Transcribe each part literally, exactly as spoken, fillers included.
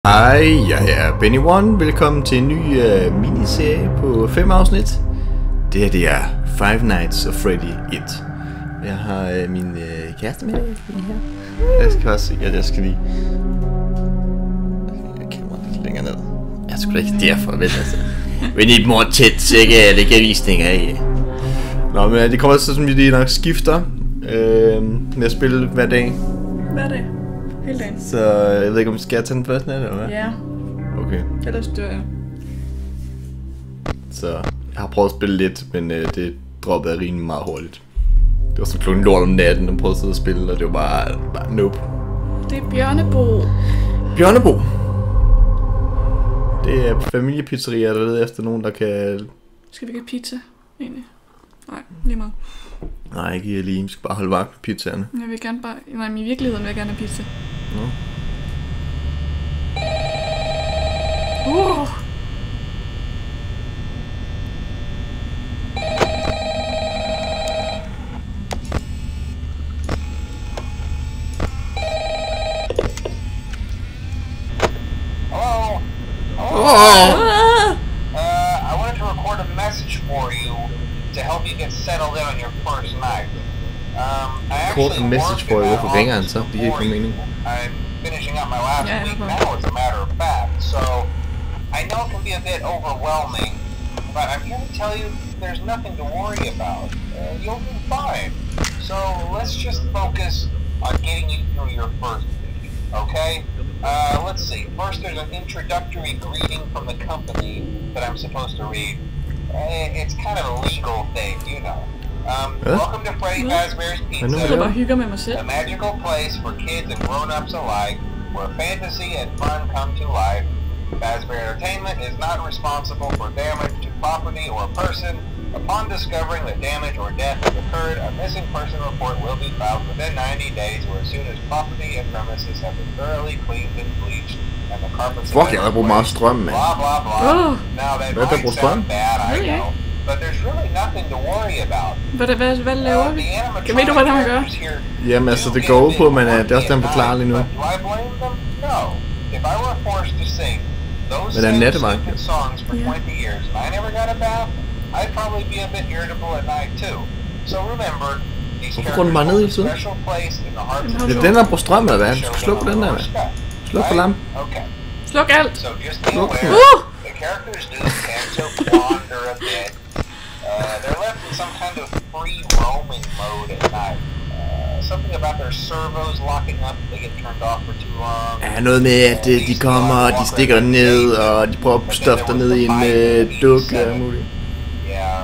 Hej, jeg er Benny One. Velkommen til en ny uh, miniserie på fem afsnit. Det her det er Five Nights at Freddy et. Jeg har uh, min uh, kæreste med lige her. Jeg skal også se, at jeg skal lige... Jeg kender lidt længere ned. Jeg skulle ikke derfor, vel altså. Vi need more tits, så jeg kan lægge visninger af. Nå, men det kommer også som vi lige nok skifter øh, med at spille hver dag. Hver dag. Hele dagen. Så jeg ved ikke, om vi skal tage den første nat, eller hvad? Ja. Okay. Ellers dør jeg. Så jeg har prøvet at spille lidt, men øh, det droppede jeg rimelig meget hurtigt. Det var så klokken lort om natten, og prøvede at sidde og spille, og det var bare, bare nope. Det er Bjørnebo. Bjørnebo! Det er familiepizzeria, der leder efter nogen, der kan... Skal vi ikke have pizza, egentlig? Nej, lige meget. Nej, ikke lige. Vi skal bare holde vagt på pizzaerne. Jeg vil gerne bare... Nej, men i virkeligheden vil jeg gerne have pizza. Nå. Uh! To help you get settled in on your first night. Um, I Called actually a message for you. Hvorfor ringer han så? Det giver ikke mening. I'm finishing up my last yeah, week no now, as a matter of fact. So I know it can be a bit overwhelming, but I'm here to tell you there's nothing to worry about. Uh, you'll be fine. So let's just focus on getting you through your first week, okay? Uh, let's see. First, there's an introductory greeting from the company that I'm supposed to read. It's kind of a legal thing, you know. Um, huh? Welcome to Freddy Fazbear's Pizza, a magical place for kids and grown-ups alike, where fantasy and fun come to life. Fazbear Entertainment is not responsible for damage to property or person. Upon discovering that damage or death has occurred, a missing person report will be filed within ninety days, or as soon as property and premises have been thoroughly cleaned and bleached. Fuck, jeg har brugt meget strøm, man. Blah, blah, blah. Oh. Now that Hvad er der might brugt strøm? sound bad, I Okay. know, but there's really nothing to worry about. Hvad, hvad, hvad laver Uh, vi? the Kan ved du, hvad han gør? Jamen altså, det går ud på, men uh, det er også den forklarer lige nu. Do I blame them? No. If I were forced to sing those Men den same nattevagt, stupid songs for Ja. twenty years and I never got a bath, I'd probably be a bit irritable at night too. So remember, these Hvorfor går den bare ned characters i hold a tiden? special place in the hearts of Det er den, der bruger strøm, eller hvad? Du skal slukke på den der, respect, sluk på right? lampen. Okay. Sluk alt. So just be Look. aware, Uh! the characters do tend to wander a bit. Uh, they're left in some kind of free roaming mode at night. Uh, something about their servos locking up if they get turned off for too long. Ja, noget med, at uh, de kommer, og de stikker dig ned, og de prøver at stoffe dig ned i en uh, duk og muligt. Yeah.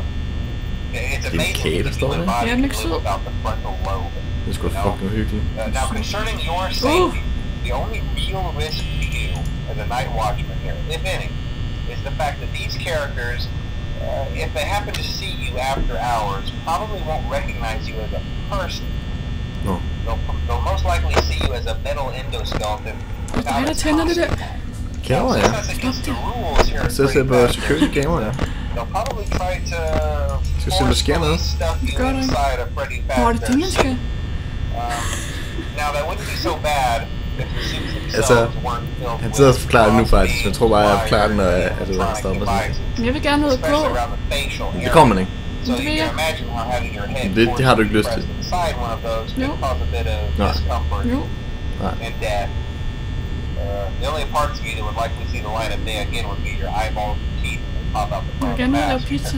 It's Det er en amazing kage, der står der. Ja, den er ikke sød. about the frontal lobe. Det er sgu da fucking hyggeligt. Uh, now, concerning your safety, the only real risk to you as a night watchman here, if any, is the fact that these characters, uh, if they happen to see you after hours, probably won't recognize you as a person. No. They'll, they'll most likely see you as a metal endoskeleton. Hvad er der tænder det der? Kamera, ja. Since that's against the rules here at Så ser Freddy på Fazbear security camera, ja. they'll probably try to Skal se, hvad sker med? stuff you Gør det. inside a Freddy Hvor er det det, man Fazbear skal? suit. Um, now that wouldn't be so bad if the suits Altså, themselves weren't filled han sidder og with forklarer det nu faktisk. Jeg cross-beam, tror bare, jeg forklarer den, når jeg- wires, at det er, han stopper sådan. devices, Men jeg vil gerne ud og gå. especially around the facial Det area. kommer man ikke. So Det you vil can jeg. imagine how having your head Det- det har du ikke lyst forcibly til. pressed inside one of those No. could cause a bit of Nej. discomfort Jo. Nej. and death. Uh, the only parts of you that would likely see the light of day again would be your eyeballs and teeth that pop out the Jeg front vil of the gerne ud og lave mask. pizza.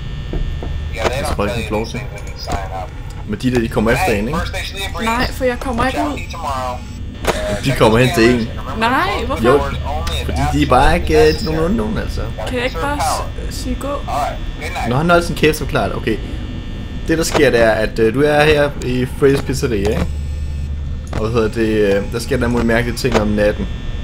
Yeah, they don't Folk tell kan you få lov these til. things when you sign up. Men de der, de kommer efter en, Hey, ikke? first station of the breeze. Nej, for jeg kommer ikke Ciao ud. to you tomorrow. Uh, De check kommer those hen til cameras en. and remember to Nej, close the hvorfor? Jo, doors only if Fordi de er bare ikke absolutely øh, nogen onde nogen, altså. necessary. Kan jeg ikke bare Conserve s- sige gå? power. Alright, good night. Når han holder sin kæft, så forklarer det. Okay. Det der sker, det er, at øh, du er her i Freddy's Pizzeria, ikke? Og hvad hedder det, øh, der sker der mulige mærkelige ting om natten.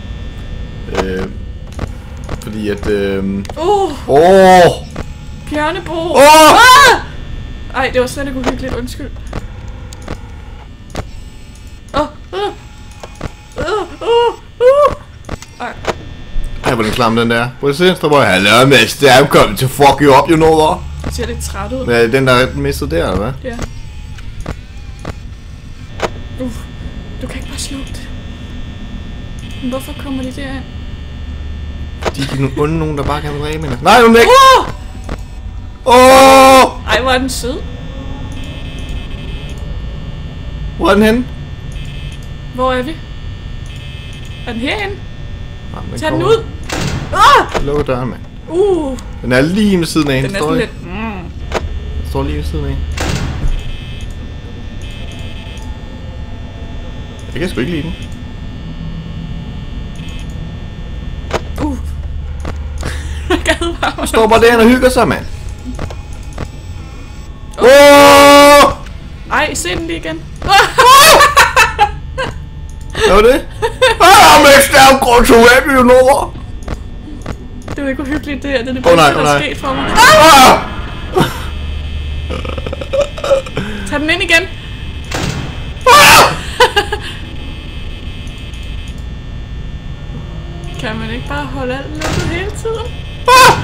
Øh, fordi at... Øh, Uh! Åh! Oh! Bjørnebo! Åh! Ah! Ej, det var slet ikke uhyggeligt. Undskyld. Åh! Uh, uh, uh, uh. Ej. Ej, hvor den klam den der. Prøv at se, der bare, hello mister, I'm coming to fuck you up, you know what? Jeg ser lidt træt ud. Ja, den der er mistet der, eller hvad? Ja. Uh, du kan ikke bare slå det. Men hvorfor kommer de derind? Fordi de er nogle onde nogen, der bare kan dræbe hende. Nej, hun er væk! Åh! Åh! Oh! Ej, hvor er den sød. Hvor er den henne? Hvor er vi? Er den herinde? Jamen, Tag den kommer. ud! Ah! Lukker døren, mand. Uh! Den er lige ved siden af hende. Den er Står sådan det? lidt... Mm. Den står lige ved siden af hende. Jeg kan sgu ikke lide den. Uh! Jeg gad bare mig. Står bare derinde og hygger sig, mand. Åh! Oh! Ej, se den lige igen. Hvad var det? Ah, men stærk grund til web, you know. Det var ikke uhyggeligt, det her. Det er det Åh, bedste, nej, der åh, er nej. sket for mig. Ah! Tag den ind igen. Ah! Kan man ikke bare holde alt lukket hele tiden? Ah!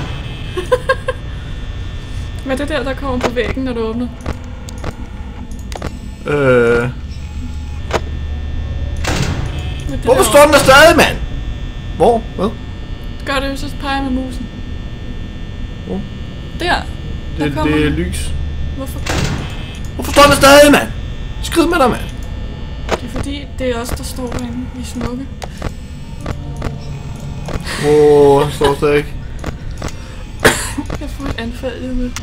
Hvad er det der, der kommer på væggen, når du åbner? Øh... Hvad er det Hvorfor der står den der stadig, mand? Hvor? Hvad? Gør det jo, så peger med musen. Hvor? Der. Der Det, kommer det er den. lys. Hvorfor? Hvorfor står den der stadig, mand? Skrid med dig, mand. Det er fordi, det er os, der står derinde. Vi er smukke. Åh, oh, den står stadig ikke. Jeg får et anfald lige med.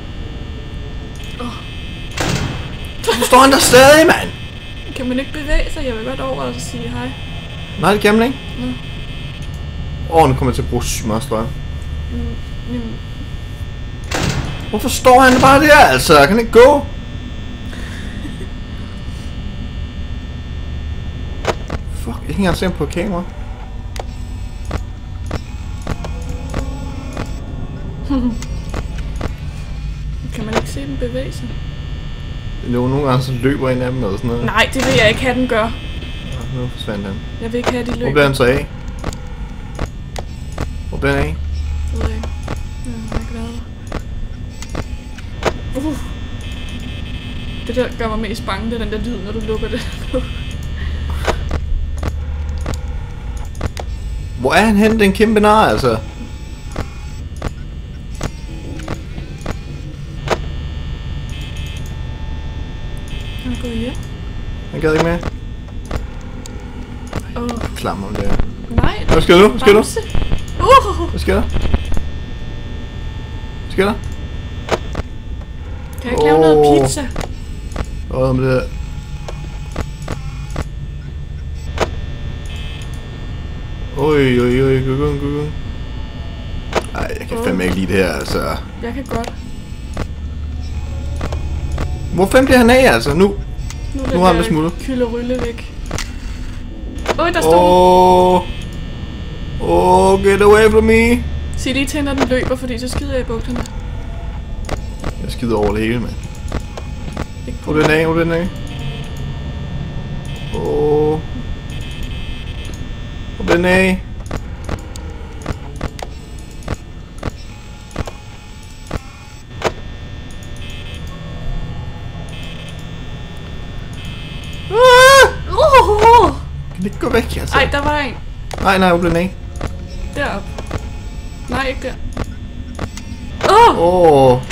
Hvorfor står den der stadig, mand? Kan man ikke bevæge sig? Jeg vil godt over og sige hej. Nej, det kan man ikke. Nå. Åh, oh, nu kommer jeg til at bruge sygt meget strøm. Mm, mm. Hvorfor står han bare der, altså? Jeg kan ikke gå. Fuck, jeg kan ikke engang se ham på kamera. Kan man ikke se dem bevæge sig? Jo, nogle gange så løber en af dem eller sådan noget. Nej, det vil jeg ikke have, den gør. Nå, nu forsvandt han. Jeg vil ikke have, de Hvor løber. bliver han så af? Hvor bliver han af? Det ved jeg ikke. Jeg er ikke glad. Uh. Det der gør mig mest bange, det er den der lyd, når du lukker det. Hvor er han henne, den kæmpe nar, altså? Han er gået hjem. Han gad ikke med. Åh. Oh. Klam om det. Nej. Hvad sker der nu? Hvad sker der? Bamse. Uh. Hvad sker der? Hvad sker der? Kan jeg ikke lave noget Åh. pizza? Åh, med det her. Oj, oj, oj, gugung, gugung. Ej, jeg kan Åh. fandme ikke lide det her, altså. Jeg kan godt. Hvor fanden bliver han af, altså? Nu? Nu er Nu har han det smuttet. kylderylle væk. Åh, der står Åh. Åh, get away from me. Sig lige til, når den løber, fordi så skider jeg i bugterne. Jeg skider over det hele, mand. Ikke på Hvor den af, hvor den af. Åh. Hvor den af. Ah! Uh. Kan det ikke gå væk, altså? Ej, der var en. Nej, nej, hvor den af. Deroppe. Nej, ikke der. Åh! Åh. Oh.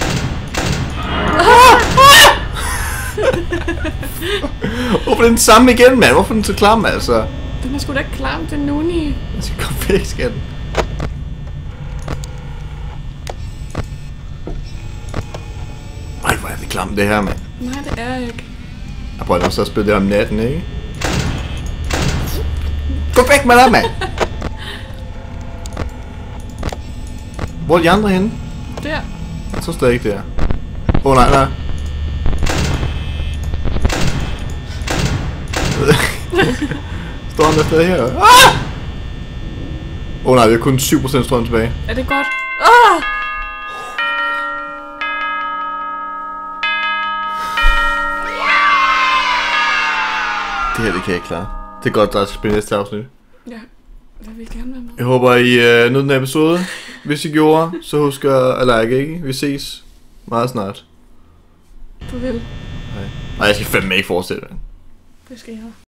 Hvorfor er den samme igen, mand? Hvorfor er den så klam, altså? Den er sgu da ikke klam, den nuni. Jeg skal komme væk, skatten. Ej, hvor er det klam, det her, mand. Nej, det er jeg ikke. Jeg prøver også at spille det om natten, ikke? Gå væk med dig, mand! Hvor er de andre henne? Der. Så står jeg ikke der. Åh, oh, nej, nej. Står han der stadig her? Ah! Åh oh, nej, vi har kun syv procent strøm tilbage. Er det godt? Åh! Det her, det kan jeg ikke klare. Det er godt, der er spille næste afsnit. Ja, jeg vil gerne være med. Jeg håber, I øh, nød den her episode. Hvis I gjorde, så husk at like, ikke? Vi ses meget snart. Farvel. Nej, jeg skal fandme ikke fortsætte. Det skal jeg.